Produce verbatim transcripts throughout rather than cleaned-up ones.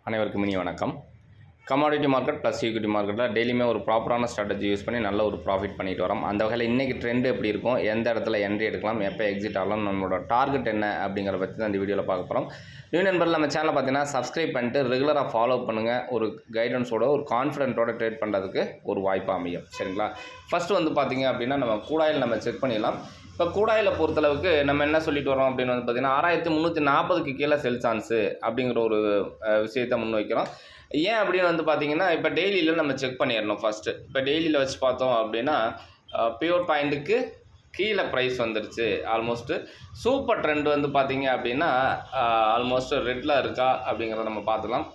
அனைவருக்கும் இனிய வணக்கம். கமாடிட்டி மார்க்கெட் ப்ளஸ் ஈக்விட்டி மார்க்கெட்டில் டெய்லியுமே ஒரு ப்ராப்பரான ஸ்ட்ராட்டஜி யூஸ் பண்ணி நல்ல ஒரு ப்ராஃபிட் பண்ணிட்டு வரோம். அந்த வகையில் இன்றைக்கி ட்ரெண்ட் எப்படி இருக்கும், எந்த இடத்துல என்ட்ரி எடுக்கலாம், எப்போ எக்ஸிட் ஆகலாம், நம்மளோட டார்கெட் என்ன அப்படிங்கிற பற்றி தான் இந்த வீடியோவில் பார்க்க போகிறோம். நியூ நண்பர்கள் நம்ம சேனலை பார்த்தீங்கன்னா சப்ஸ்கிரைப் பண்ணிட்டு ரெகுலராக ஃபாலோ பண்ணுங்கள். ஒரு கைடன்ஸோட ஒரு கான்ஃபிடென்ட்டோட ட்ரேட் பண்ணுறதுக்கு ஒரு வாய்ப்பு அமையும். சரிங்களா? ஃபஸ்ட்டு வந்து பார்த்திங்க அப்படின்னா நம்ம crude நம்ம செக் பண்ணிடலாம். இப்போ crude பொறுத்தளவுக்கு நம்ம என்ன சொல்லிட்டு வரோம் அப்படின்னு வந்து பார்த்திங்கன்னா ஆறாயிரத்தி முந்நூற்றி நாற்பதுக்கு கீழே செல் சான்ஸு அப்படிங்கிற ஒரு விஷயத்தை முன் வைக்கிறோம். ஏன் அப்படின்னு வந்து பார்த்தீங்கன்னா இப்போ டெய்லியில் நம்ம செக் பண்ணிடணும். ஃபஸ்ட்டு இப்போ டெய்லியில் வச்சு பார்த்தோம் அப்படின்னா பியூர் பாயிண்ட்டுக்கு கீழே ப்ரைஸ் வந்துருச்சு. ஆல்மோஸ்ட்டு சூப்பர் ட்ரெண்ட் வந்து பார்த்தீங்க அப்படின்னா ஆல்மோஸ்ட் ரெட்டில் இருக்கா அப்படிங்கிறத நம்ம பார்த்துக்கலாம்.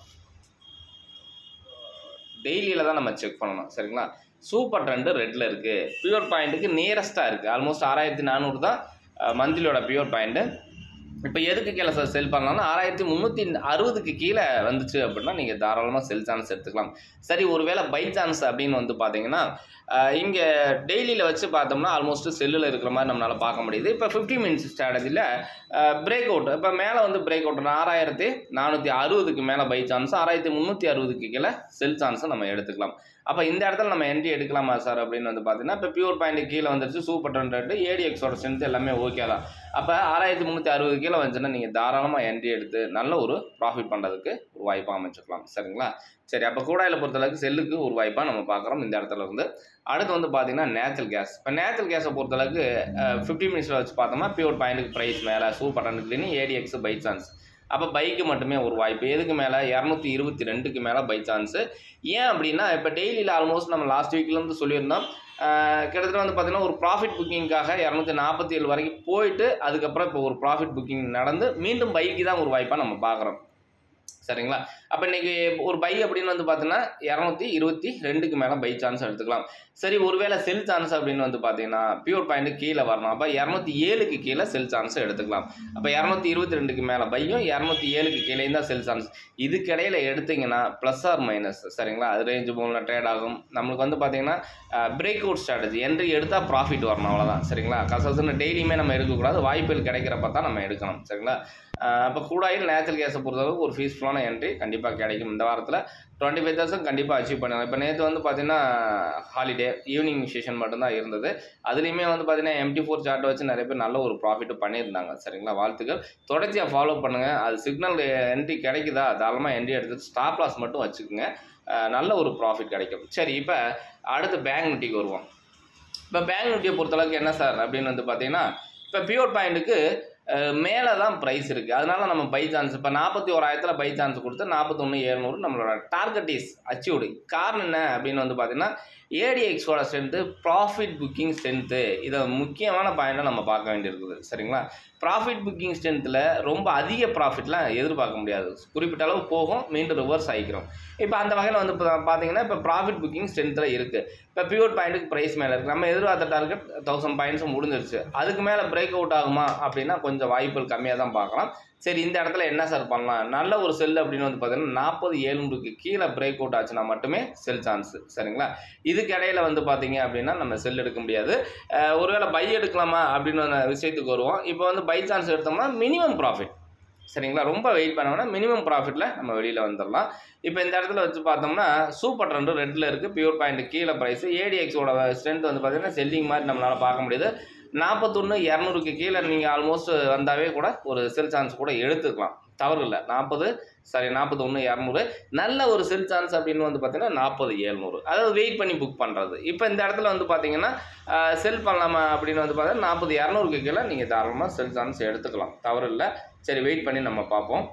டெய்லியில் தான் நம்ம செக் பண்ணணும். சரிங்களா? சூப்பர் ட்ரெண்டு ரெட்டில் இருக்குது, பியூர் பாயிண்ட்டுக்கு நியரஸ்ட்டாக இருக்குது. ஆல்மோஸ்ட் ஆறாயிரத்தி நானூறு தான் மந்த்லியோட பியூர் பாயிண்ட்டு. இப்போ எதுக்கு கீழே சார் செல் பண்ணலாம்னா ஆறாயிரத்தி முந்நூற்றி அறுபதுக்கு கீழே வந்துச்சு அப்படின்னா நீங்கள் தாராளமாக செல் சான்ஸ் எடுத்துக்கலாம். சரி, ஒருவேளை பை சான்ஸ் அப்படின்னு வந்து பார்த்தீங்கன்னா இங்கே டெய்லியில் வச்சு பார்த்தோம்னா ஆல்மோஸ்ட் செல்லில் இருக்கிற மாதிரி நம்மளால் பார்க்க முடியுது. இப்போ ஃபிஃப்டி மினிட்ஸ் ஸ்ட்ராட்டஜியில் பிரேக் அவுட் இப்போ மேலே வந்து பிரேக் அவுட் ஆறாயிரத்தி நானூற்றி அறுபதுக்கு மேலே பை சான்ஸ், ஆறாயிரத்தி முந்நூற்றி அறுபதுக்கு கீழே செல் சான்ஸை நம்ம எடுத்துக்கலாம். அப்போ இந்த இடத்துல நம்ம என்ட்ரி எடுக்கலாமா சார் அப்படின்னு வந்து பார்த்தீங்கன்னா இப்போ பியூர் பாயிண்ட் கீழே வந்துருச்சு, சூப்பர் ட்ரெண்ட் ரேட்டு, ஏடிஎக்ஸோட ஸ்ட்ரென்த் எல்லாமே ஓகே தான். அப்போ ஆறாயிரத்தி முந்நூற்றி அறுபது கீழே வந்துச்சுன்னா நீங்கள் தாராளமாக என்ட்ரி எடுத்து நல்ல ஒரு ப்ராஃபிட் பண்ணுறதுக்கு ஒரு வாய்ப்பாக அமைச்சுக்கலாம். சரிங்களா? சரி, அப்போ crude பொறுத்தளவுக்கு செல்லுக்கு ஒரு வாய்ப்பாக நம்ம பார்க்குறோம் இந்த இடத்துல இருந்து. அடுத்து வந்து பார்த்தீங்கன்னா நேச்சுரல் கேஸ். இப்போ நேச்சுரல் கேஸை பொறுத்தளவுக்கு ஃபிஃப்டி மினிட்ஸில் வச்சு பார்த்தோம்னா பியூர் பாயிண்ட்டுக்கு ப்ரைஸ் மேலே, சூப்பர் ட்ரெண்டுக்கு ஏடிஎக்ஸ் பை சான்ஸ். அப்போ பைக்கு மட்டுமே ஒரு வாய்ப்பு. எதுக்கு மேலே? இரநூத்தி இருபத்தி ரெண்டுக்கு மேலே பை சான்ஸு. ஏன் அப்படின்னா இப்போ டெய்லியில் ஆல்மோஸ்ட் நம்ம லாஸ்ட் வீக்லேருந்து சொல்லியிருந்தோம் கிட்டத்தட்ட வந்து பார்த்திங்கன்னா ஒரு ப்ராஃபிட் புக்கிங்காக இரநூத்தி நாற்பத்தி ஏழு வரைக்கும் போயிட்டு அதுக்கப்புறம் இப்போ ஒரு ப்ராஃபிட் புக்கிங் நடந்து மீண்டும் பைக்கு தான் ஒரு வாய்ப்பாக நம்ம பார்க்குறோம். சரிங்களா? அப்போ இன்றைக்கி ஒரு பை அப்படின்னு வந்து பார்த்தீங்கன்னா இரநூத்தி இருபத்தி ரெண்டுக்கு மேலே பை சான்ஸ் எடுத்துக்கலாம். சரி, ஒருவேளை செல் சான்ஸ் அப்படின்னு வந்து பார்த்தீங்கன்னா பியூர் பாயிண்ட்டு கீழே வரணும். அப்போ இரநூத்தி ஏழுக்கு கீழே செல் சான்ஸை எடுத்துக்கலாம். அப்போ இரநூத்தி இருபத்தி ரெண்டுக்கு மேலே பையும் இரநூத்தி ஏழுக்கு கீழே தான் செல் சான்ஸ். இதுக்கிடையில் எடுத்திங்கன்னா ப்ளஸ் ஆர் மைனஸ். சரிங்களா? அது ரேஞ்சு மூலம் ட்ரேட் ஆகும். நம்மளுக்கு வந்து பார்த்தீங்கன்னா பிரேக் அவுட் ஸ்ட்ராட்டஜி, என்ட்ரி எடுத்தால் ப்ராஃபிட் வரணும், அவ்வளோதான். சரிங்களா? கசகசன்னு டெய்லியுமே நம்ம எடுக்கக்கூடாது, வாய்ப்புகள் கிடைக்கிறப்ப தான் நம்ம எடுக்கணும். சரிங்களா? அப்போ crude நேச்சுரல் கேஸை பொறுத்தளவுக்கு ஒரு ஃபீஸ்ஃபுல்லான என்ட்ரி கண்டிப்பாக கிடைக்கும். இந்த வாரத்தில் டுவெண்ட்டி ஃபைவ் தௌசண்ட் கண்டிப்பாக அச்சீவ் பண்ணலாம். இப்போ நேற்று வந்து பார்த்தீங்கன்னா ஹாலிடே ஈவினிங் செஷன் மட்டும்தான் இருந்தது. அதுலேயுமே வந்து பார்த்தீங்கன்னா எம்டி ஃபோர் சார்ட்டை வச்சு நிறைய பேர் நல்ல ஒரு ப்ராஃபிட்டு பண்ணியிருந்தாங்க. சரிங்களா? வாழ்த்துக்கள். தொடர்ச்சியாக ஃபாலோ பண்ணுங்கள். அது சிக்னல் என்ட்ரி கிடைக்குதா தாராளமாக என்ட்ரி எடுத்துட்டு ஸ்டாப் லாஸ் மட்டும் வச்சுக்கோங்க, நல்ல ஒரு ப்ராஃபிட் கிடைக்கும். சரி, இப்போ அடுத்து பேங்க் நிஃப்டிக்கு வருவோம். இப்போ பேங்க் நிஃப்டியை பொறுத்தளவுக்கு என்ன சார் அப்படின்னு வந்து பார்த்தீங்கன்னா இப்போ பியூர் பாயிண்ட்டுக்கு மேலே தான் ப்ரைஸ் இருக்குது, அதனால நம்ம பை சான்ஸ் இப்போ நாற்பத்தி ஓராயிரத்தில் பை சான்ஸ் கொடுத்து நாற்பத்தொன்று ஏழ்நூறு நம்மளோட டார்கெட் இஸ் அச்சீவ்டு. காரணம் என்ன அப்படின்னு வந்து பார்த்தீங்கன்னா ஏடிஎக்ஸோட ஸ்ட்ரென்த்து, ப்ராஃபிட் புக்கிங் ஸ்ட்ரென்த்து, இதை முக்கியமான பாயிண்ட்டை நம்ம பார்க்க வேண்டியிருக்குது. சரிங்களா? ப்ராஃபிட் புக்கிங் ஸ்ட்ரென்த்தில் ரொம்ப அதிக ப்ராஃபிட்லாம் எதிர்பார்க்க முடியாது, குறிப்பிட்ட அளவு போகும், மீண்டும் ரிவர்ஸ் ஆகிக்கிறோம். இப்போ அந்த வகையில் வந்து இப்போ பார்த்தீங்கன்னா இப்போ ப்ராஃபிட் புக்கிங் ஸ்ட்ரென்த்தில் இருக்குது. இப்போ பியூர் பாயிண்ட்டுக்கு ப்ரைஸ் மேலே இருக்குது, நம்ம எதிர்பார்த்த டார்கெட் தௌசண்ட் பாயிண்ட்ஸும் முடிஞ்சிருச்சு. அதுக்கு மேலே பிரேக் அவுட் ஆகுமா அப்படின்னா கொஞ்சம் வாய்ப்புகள் கம்மியாக தான் பார்க்கலாம். சரி, இந்த இடத்துல என்ன சார் பண்ணலாம்? நல்ல ஒரு செல் அப்படின்னு வந்து பார்த்தீங்கன்னா நாற்பது ஏழுநூறுக்கு கீழே பிரேக் அவுட் ஆச்சுன்னா மட்டுமே செல் சான்ஸு. சரிங்களா? இதுக்கு இடையில வந்து பார்த்தீங்க அப்படின்னா நம்ம செல் எடுக்க முடியாது. ஒருவேளை பை எடுக்கலாமா அப்படின்னு விஷயத்துக்கு வருவோம். இப்போ வந்து பை சான்ஸ் எடுத்தோம்னா மினிமம் ப்ராஃபிட். சரிங்களா? ரொம்ப வெயிட் பண்ணோம்னா மினிமம் ப்ராஃபிட்டில் நம்ம வெளியில் வந்துடலாம். இப்போ இந்த இடத்துல வச்சு பார்த்தோம்னா சூப்பர் ட்ரெண்டு ரெட்டில் இருக்குது, பியூர் பாயிண்ட் கீழே ப்ரைஸு, ஏடிஎக்ஸோட ஸ்ட்ரென்த் வந்து பார்த்தீங்கன்னா செல்லிங் மாதிரி நம்மளால் பார்க்க முடியுது. நாற்பத்தொன்று இரநூறுக்கு கீழே நீங்கள் ஆல்மோஸ்ட் வந்தாவே கூட ஒரு செல் சான்ஸ் கூட எடுத்துக்கலாம், தவறு இல்லை. நாற்பது சாரி நாற்பத்தொன்று இரநூறு நல்ல ஒரு செல் சான்ஸ் அப்படின்னு வந்து பார்த்தீங்கன்னா நாற்பது ஏழ்நூறு, அதாவது வெயிட் பண்ணி புக் பண்ணுறது. இப்போ இந்த இடத்துல வந்து பார்த்தீங்கன்னா செல் பண்ணலாமா அப்படின்னு வந்து பார்த்தீங்கன்னா நாற்பது இரநூறுக்கு கீழே நீங்கள் தாராளமாக செல் சான்ஸ் எடுத்துக்கலாம், தவறு இல்லை. சரி, வெயிட் பண்ணி நம்ம பார்ப்போம்.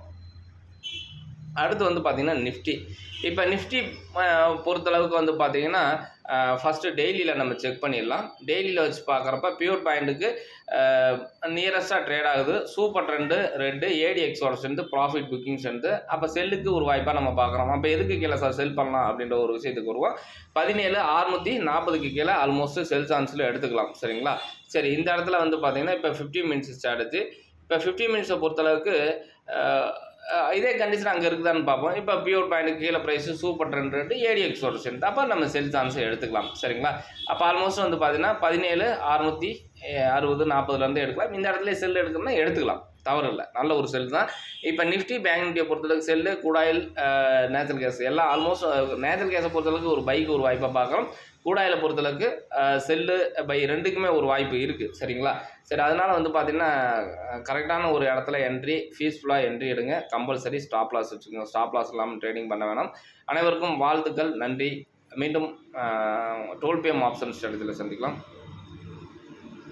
அடுத்து வந்து பார்த்திங்கன்னா நிஃப்டி. இப்போ நிஃப்டி பொறுத்தளவுக்கு வந்து பார்த்திங்கன்னா ஃபஸ்ட்டு டெய்லியில் நம்ம செக் பண்ணிடலாம். டெய்லியில் வச்சு பார்க்குறப்ப பியூர் பாயிண்ட்டுக்கு நியரஸ்ட்டாக ட்ரேட் ஆகுது, சூப்பர் ட்ரெண்டு ரெட்டு, ஏடிஎக்ஸோட ஸ்ட்ரென்த்து, ப்ராஃபிட் புக்கிங் ஸ்ட்ரென்த்து. அப்போ செல்லுக்கு ஒரு வாய்ப்பாக நம்ம பார்க்குறோம். அப்போ எதுக்கு கீழே சார் செல் பண்ணலாம் அப்படின்ற ஒரு விஷயத்துக்கு வருவோம். பதினேழு அறுநூற்றி நாற்பதுக்கு கீழே ஆல்மோஸ்ட் செல் சான்ஸில் எடுத்துக்கலாம். சரிங்களா? சரி, இந்த இடத்துல வந்து பார்த்திங்கன்னா இப்போ ஃபிஃப்டி மினிட்ஸ் ஸ்ட்ராட்டஜி. இப்போ ஃபிஃப்டி மினிட்ஸை பொறுத்தளவுக்கு இதே கண்டிஷன் அங்கே இருக்குதான்னு பார்ப்போம். இப்போ பியூர் பாயிண்ட்டுக்கு கீழே ப்ரைஸு, சூப்பர் ட்ரெண்ட் ரேட்டு, ஏடிஎக்ஸோட ஸ்ட்ரென்த், அப்போ நம்ம செல் சான்ஸை எடுத்துக்கலாம். சரிங்களா? அப்போ ஆல்மோஸ்ட் வந்து பார்த்தீங்கன்னா பதினேழு அறுநூற்றி அறுபது நாற்பதுலேருந்து எடுக்கலாம். இந்த இடத்துல செல் எடுக்கணும்னா எடுத்துக்கலாம், தவறு இல்லை, நல்ல ஒரு செல் தான். இப்போ நிஃப்டி பேங்க் நிஃப்டியை பொறுத்தளவுக்கு செல்லு, குடாயில், நேச்சுரல் கேஸ் எல்லாம் ஆல்மோஸ்ட் நேச்சுரல் கேஸை பொறுத்தளவுக்கு ஒரு பைக்கு ஒரு வாய்ப்பாக பார்க்குறோம். கூடாயில பொறுத்தளவுக்கு செல்லு பை ரெண்டுக்குமே ஒரு வாய்ப்பு இருக்குது. சரிங்களா? சரி, அதனால் வந்து பார்த்திங்கன்னா கரெக்டான ஒரு இடத்துல என்ட்ரி, பீஸ்ஃபுல்லாக என்ட்ரி எடுங்க. கம்பல்சரி ஸ்டாப் லாஸ் வச்சுக்கோங்க. ஸ்டாப் லாஸ் இல்லாமல் ட்ரேடிங் பண்ண வேணாம். அனைவருக்கும் வாழ்த்துக்கள், நன்றி. மீண்டும் டுவெல் பிஎம் ஆப்ஷன் ஸ்ட்ராட்டஜியில் சந்திக்கலாம்.